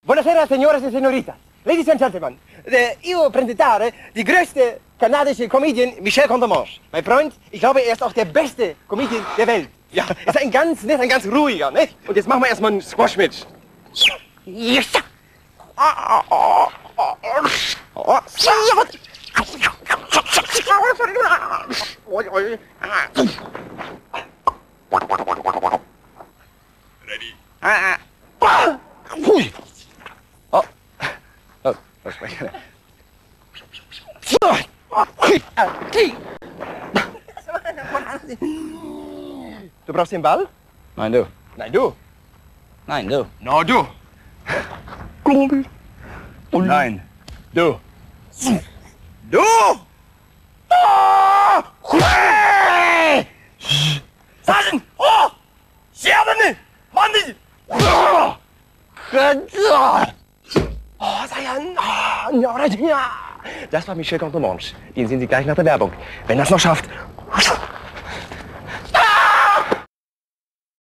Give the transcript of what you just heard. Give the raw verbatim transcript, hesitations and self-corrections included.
Buonasera, signores e signoritas. Ladies and gentlemen, äh, io presentare die größte kanadische Comedian Michel Courtemanche. Mein Freund, ich glaube, er ist auch der beste Comedian der Welt. Ja, ist ein ganz nett, ein ganz ruhiger, ne? Und jetzt machen wir erstmal einen Squashmatch. Yes. Ready. Hui. Oh. Oh, Versprecher. Du brauchst den Ball? Nein, du. Nein, du. Nein, du. No, du. Nein, du. Du! Ah! Sachen! Oh! Scherben! Mann! Oh! Oh, Sayan! Oh, das war Michel Courtemanche. Den sehen Sie gleich nach der Werbung. Wenn er es noch schafft.